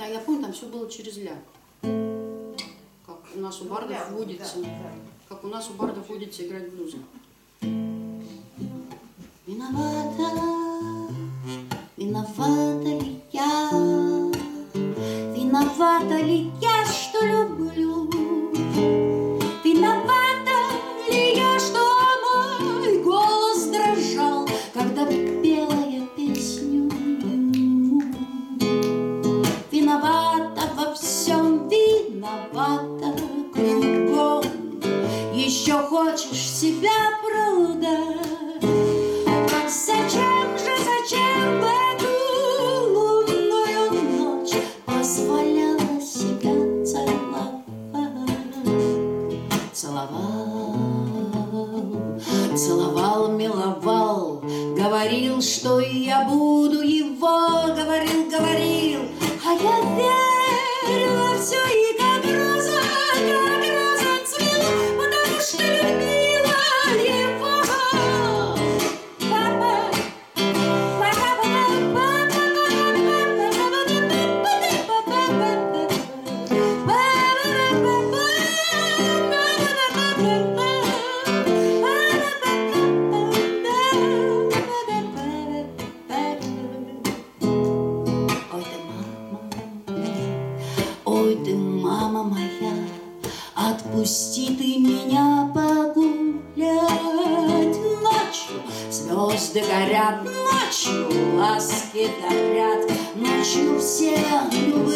я помню, там все было через ля. Как у нас у бардов водится, как у нас у бардов водится играть блюзы. Виновата, виновата ли я? Виновата ли я, что люблю? Виновата ли я, что мой голос дрожал, когда пела я песню? Виновата во всем, виновата кругом. Еще хочешь себя продать? Зачем в эту лунную ночь позволяла себя целовать? Целовал, миловал, говорил, что я буду его, говорил, а я верила все и как роза цвела, потому что любила его. Ой ты, мама моя, отпусти ты меня погулять ночью. Звезды горят ночью, ласки дарят ночью, все любят.